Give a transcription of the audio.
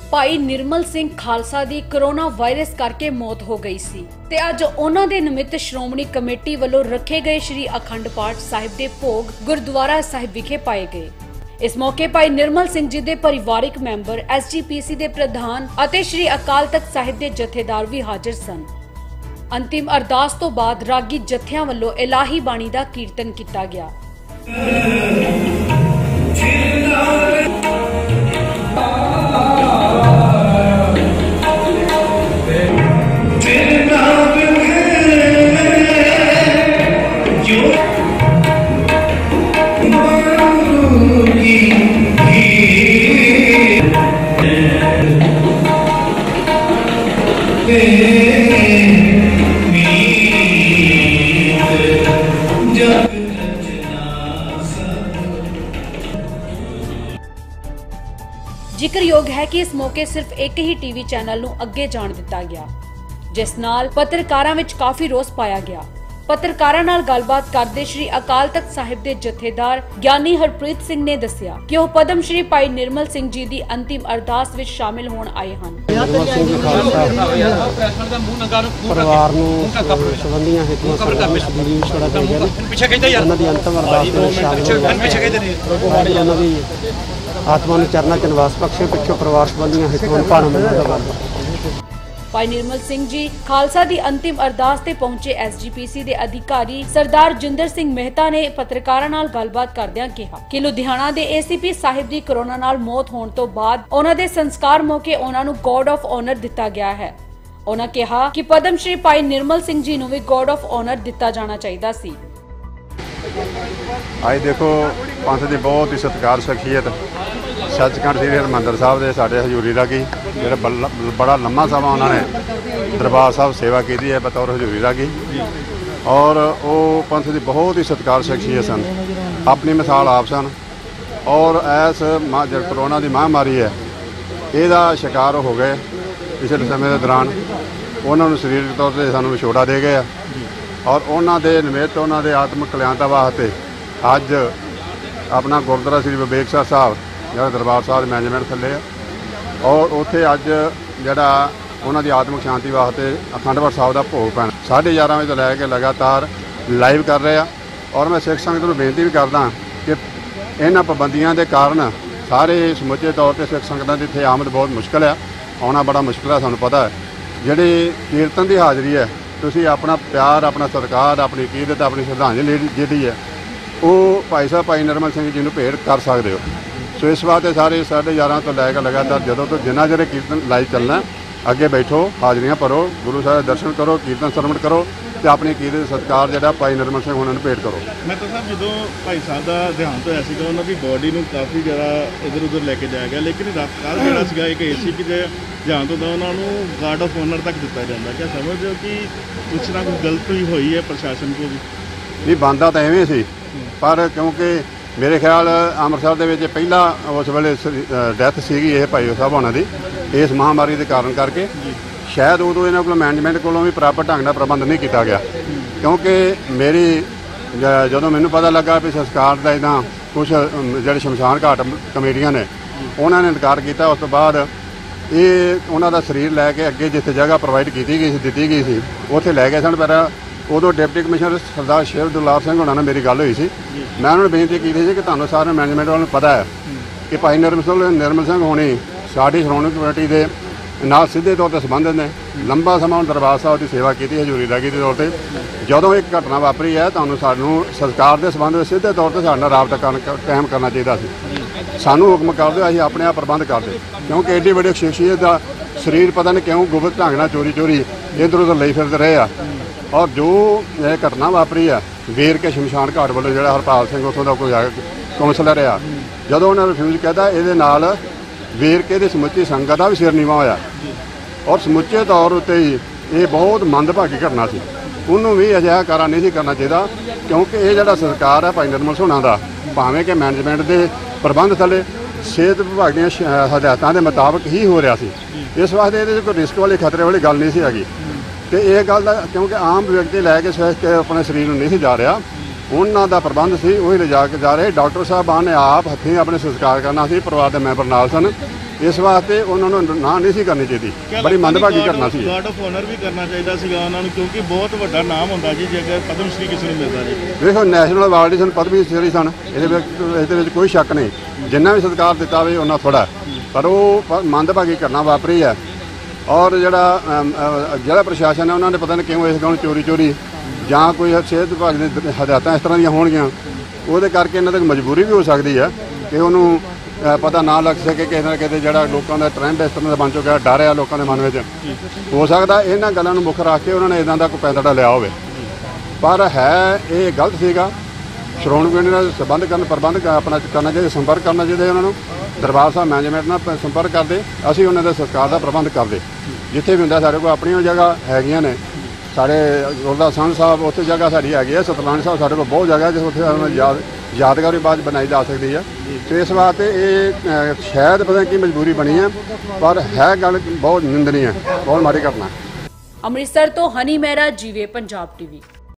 ਭਾਈ ਨਿਰਮਲ ਸਿੰਘ ਖਾਲਸਾ ਦੀ corona virus ਕਰਕੇ ਮੌਤ ਹੋ ਗਈ ਸੀ ਤੇ ਅੱਜ ਉਹਨਾਂ ਦੇ ਨਿਮਿਤ ਸ਼੍ਰੋਮਣੀ ਕਮੇਟੀ ਵੱਲੋਂ ਰੱਖੇ ਗਏ ਸ੍ਰੀ ਅਖੰਡ ਪਾਠ ਸਾਹਿਬ ਦੇ ਭੋਗ ਗੁਰਦੁਆਰਾ ਸਾਹਿਬ ਵਿਖੇ ਪਾਏ ਗਏ। इस मौके भाई निर्मल सिंह जी दे परिवारिक मैंबर SGPC दे प्रधान अते श्री अकाल तख्त साहिब दे जथेदार भी हाजिर सन। अंतिम अरदास तो बाद रागी जत्थियां वल्लों इलाही बाणी दा कीर्तन किया गया। जिक्रयोग है कि इस मौके सिर्फ एक ही टीवी चैनल नूं अगे जाण दिता गया, जिस नाल पत्रकारां विच काफी रोस पाया गया। पत्रकारां नाल गलबात करदे श्री अकाल तख्त साहिब दे जथेदार ज्ञानी हरप्रीत सिंह ने दस्सिया कि वह पद्म श्री भाई निर्मल सिंह जी दी अंतिम अरदास विच शामिल होण आए हन। परिवार नूं संबंधियां हेतुआं उन्हां दी अंतिम अरदास विच शामिल होण दी आत्मा नूं चरना च निवास बख्शे पिछों परिवार संबंधियां हेतुआं भाणा मंगदा। भाई निर्मल सिंह जी खालसा दी अंतिम अरदास ते पहुंचे SGPC दे अधिकारी सरदार जिंदर सिंह मेहता ने पत्रकारां नाल गलबात करदिआं कहा कि लुधियाना दे ACP साहिब दी कोरोना नाल मौत होण तो बाद उन्हां दे संस्कार मौके उन्हां नूं गॉड ऑफ ऑनर दिता गया है। उन्हां कहा कि पद्म श्री भाई निर्मल सिंह जी नूं भी गॉड ऑफ ऑनर दिता जाना चाहिदा सी। आज देखो पंथ दी बहुत ही सत्कार शख्सियत सचखंड श्री हरमंदर साहब के साढ़े हजूरी रागी जो बड़ा लम्मा समा उन्होंने दरबार साहब सेवा की है बतौर हजूरी रागी और वो पंथ की बहुत ही सत्कार शख्सियत सन, अपनी मिसाल आप सन और इस जो कोरोना की महामारी है यदा शिकार हो गए पिछले समय के दौरान उन्होंने शरीरक तौर पर सानू विछोड़ा दे गए और उन्होंने निमित्त उन्होंने आत्मक कल्याणता वास्ते अज अपना गुरुद्वारा श्री विवेकसर साहब जो दरबार साहब मैनेजमेंट थले और उत्थे अज जड़ा उन्हों की आत्मक शांति वास्ते अखंड पाठ साहब का भोग पैना 11:30 बजे तो लैके लगातार लाइव कर रहे हैं। और मैं सिख संगत को बेनती भी करदा कि इन्हां पाबंदियों के कारण सारे समुचे तौर पर सिख संगतां की इत्थे आमद बहुत मुश्किल है, आना बड़ा मुश्किल है। सानूं पता है जिहड़ी कीर्तन की हाज़री है तुसीं अपना प्यार अपना सत्कार अपनी कीरत अपनी श्रद्धांजलि जिहड़ी है वो भाई साहब भाई निर्मल सिंह जी नूं भेंट कर सकते हो। सो इस वास्ते सारे 11:30 तो लैकर लगातार जो तो जिन्ना चेर कीर्तन लाइव चलना अगे बैठो हाजरियां भरो गुरु साहब दर्शन करो कीर्तन श्रवण करो तो अपनी कीरत सत्कार जो भाई निर्मल सिंह उन्होंने भेंट करो। मैं तो साहब जो भाई साहब का देहांत होया सीगा उन्होंने बॉडी में काफ़ी ज़्यादा इधर उधर लैके जाया गया, लेकिन कल जोड़ा एक ACP के देहांत होता उन्होंने गार्ड ऑफ ऑनर तक दिता जाता। क्या समझ हो कि कुछ ना कुछ गलती हुई है प्रशासन को भी? नहीं बनता तो इवें सी पर क्योंकि मेरे ख्याल अमृतसर के पहला उस वेले डैथ सी भाई साहब होना की इस महामारी के कारण करके शायद उदों इन्हों को मैनेजमेंट को भी प्रापर ढंग का प्रबंध नहीं किया गया, क्योंकि मेरी जो मैनू पता लगा भी संस्कार का इदा कुछ जो शमशान घाट कमेटियां ने उन्होंने इनकार किया। उस तो बाद ये उन्होंने शरीर लैके अगे जिथे जगह प्रोवाइड की गई दी गई सी उत्थे लै गए सन। पर उदों डिप्टी कमिश्नर सरदार शेर दुलार सिंह होना मेरी गल हुई सी, मैं उन्होंने बेनती की थी कि तुहानूं सारे मैनेजमेंट वालों पता है कि भाई निर्मल सिंह होनी साड़ी श्रोमणी कमेटी के नाल सीधे तौर पर संबंधित ने, लंबा समा दरबार साहब की सेवा की हजूरी रागी के तौर पर। जदों एक घटना वापरी है तुहानूं सानूं सरकार के संबंध में सीधे तौर पर साडे नाल राबता कायम करना चाहिए सी। सानूं हुक्म कर दो असीं अपने आप प्रबंध कर दे, क्योंकि एडी बड़ी शख्सियत का शरीर पता नहीं क्यों गुप्त ढंग नाल चोरी चोरी इधर उधर लई फिरदे रहे आ। और जो यह घटना वापरी है वेर के शमशान घाट वालों जो हरपाल सिंह उतों का कोई कौंसलर आ जो उन्हें रिफ्यूज कहता ये वेर के समुची संगत का भी सिर नीवा होया और समुचे तौर उत्ते ही ये बहुत मंदभागी घटना सी। उन्होंने भी अजिहा कारा नहीं करना चाहिए, क्योंकि ये जो सरकार है भाई निर्मल सोना का भावें कि मैनेजमेंट के प्रबंध थले सेहत विभाग दी हदायतों के मुताबिक ही हो रहा सी। इस वास्ते ये कोई रिस्क वाली खतरे वाली गल नहीं सी हैगी। तो यह गल क्योंकि आम व्यक्ति लैके स्वस्थ अपने शरीर नहीं जा रहा ਉਹਨਾਂ ਦਾ ਪ੍ਰਬੰਧ ਸੀ ਉਹੀ ਲਿਜਾ ਕੇ ਜਾ ਰਹੇ। ਡਾਕਟਰ ਸਾਹਿਬਾਨ ਨੇ ਆਪ ਹੱਥੀਂ ਆਪਣੇ ਸੰਸਕਾਰ ਕਰਨਾ ਸੀ, ਪਰਿਵਾਰ ਦੇ ਮੈਂਬਰ ਨਾਲ ਸਨ, ਇਸ ਵਾਸਤੇ ਉਹਨਾਂ ਨੂੰ ਨਾ ਨਹੀਂ ਸੀ ਕਰਨੀ ਚਾਹੀਦੀ। ਬੜੀ ਮੰਦਭਾਗੀ ਘਟਨਾ ਸੀ। ਗਾਰਡ ਆਫ ਆਨਰ ਵੀ ਕਰਨਾ ਚਾਹੀਦਾ ਸੀਗਾ ਉਹਨਾਂ ਨੂੰ, ਕਿਉਂਕਿ ਬਹੁਤ ਵੱਡਾ ਨਾਮ ਹੁੰਦਾ ਜੀ ਜੇਕਰ ਪਦਮ ਸ਼੍ਰੀ ਕਿਸੇ ਨੂੰ ਮਿਲਦਾ ਜੀ। ਵੇਖੋ ਨੈਸ਼ਨਲ ਅਵਾਰਡ ਹੀ ਸਨ, ਪਦਮੀ ਸ਼੍ਰੀ ਸਨ, ਇਹਦੇ ਵਿੱਚ ਕੋਈ ਸ਼ੱਕ ਨਹੀਂ। ਜਿੰਨਾ ਵੀ ਸਤਿਕਾਰ ਦਿੱਤਾ ਹੋਵੇ ਉਹਨਾਂ ਥੋੜਾ, ਪਰ ਉਹ ਮੰਦਭਾਗੀ ਘਟਨਾ ਵਾਪਰੀ ਹੈ। ਔਰ ਜਿਹੜਾ ਪ੍ਰਸ਼ਾਸਨ ਹੈ ਉਹਨਾਂ ਨੇ ਪਤਾ ਨਹੀਂ ਕਿਉਂ ਇਸ ਗੱਲ ਨੂੰ ਚੋਰੀ ਜਾਂ ਕੋਈ ਸਿਹਤ ਵਿਭਾਗ ਦੇ ਹਦਾਇਤਾਂ ਇਸ ਤਰ੍ਹਾਂ ਦੀਆਂ ਹੋਣਗੀਆਂ, ਉਹਦੇ ਕਰਕੇ ਇਹਨਾਂ ਤੱਕ ਮਜਬੂਰੀ ਵੀ ਹੋ ਸਕਦੀ ਹੈ ਕਿ ਉਹਨੂੰ ਪਤਾ ਨਾ ਲੱਗ ਸਕੇ ਕਿਸੇ ਨਾ ਕਿਤੇ ਜਿਹੜਾ ਲੋਕਾਂ ਦਾ ਟ੍ਰੈਂਡ ਇਸ ਤਰ੍ਹਾਂ ਦਾ ਬਣ ਚੁੱਕਿਆ, ਡਰ ਆ ਲੋਕਾਂ ਦੇ ਮਨ ਵਿੱਚ। ਹੋ ਸਕਦਾ ਇਹਨਾਂ ਗੱਲਾਂ ਨੂੰ ਮੁੱਖ ਰੱਖ ਕੇ ਉਹਨਾਂ ਨੇ ਇੱਦਾਂ ਦਾ ਕੋਈ ਪੈਂਤੜਾ ਲਿਆ ਹੋਵੇ, ਪਰ ਹੈ ਇਹ ਗਲਤ ਸੀਗਾ। ਸ਼੍ਰੋਮਣੀ ਕਮੇਟੀ ਨਾਲ ਸੰਬੰਧ ਕਰਨ, ਪ੍ਰਬੰਧ ਆਪਣਾ ਕਰਨਾ ਚਾਹੀਦਾ, ਸੰਪਰਕ ਕਰਨਾ ਚਾਹੀਦਾ ਉਹਨਾਂ ਨੂੰ। ਦਰਬਾਰ ਸਾਹਿਬ ਮੈਨੇਜਮੈਂਟ ਨਾਲ ਸੰਪਰਕ ਕਰਦੇ, ਅਸੀਂ ਉਹਨਾਂ ਦੇ ਸਰਕਾਰ ਦਾ ਪ੍ਰਬੰਧ ਕਰਦੇ। ਜਿੱਥੇ ਵੀ ਹੁੰਦਾ ਸਾਡੇ ਕੋਲ ਆਪਣੀਆਂ ਜਗ੍ਹਾ ਹੈਗੀਆਂ ਨੇ, ਸਾਡੇ ਗੁਰਦੁਆਰਾ ਸੰਤ ਸਾਹਿਬ ਉੱਥੇ ਜਗ੍ਹਾ ਸਾਡੀ ਹੈਗੀ ਹੈ, ਸਤਨਾਮ ਸਾਹਿਬ ਸਾਡੇ ਕੋਲ ਬਹੁਤ ਜਗ੍ਹਾ ਜਿਸ ਉੱਥੇ ਯਾਦਗਾਰੀ ਬਾਅਦ ਬਣਾਈ ਜਾ ਸਕਦੀ ਹੈ। ਤੇ ਇਸ ਵਾਸਤੇ ਇਹ ਸ਼ਾਇਦ ਪਤਾ ਕੀ ਮਜਬੂਰੀ ਬਣੀ ਹੈ, ਪਰ ਹੈ ਗੱਲ ਬਹੁਤ ਨਿੰਦਨੀय ਹੈ, ਬਹੁਤ ਮਾੜੀ ਘਟਨਾ। ਅੰਮ੍ਰਿਤਸਰ ਤੋਂ ਹਨੀ ਮਹਿਰਾ, ਜੀਵੇ ਪੰਜਾਬ ਟੀਵੀ।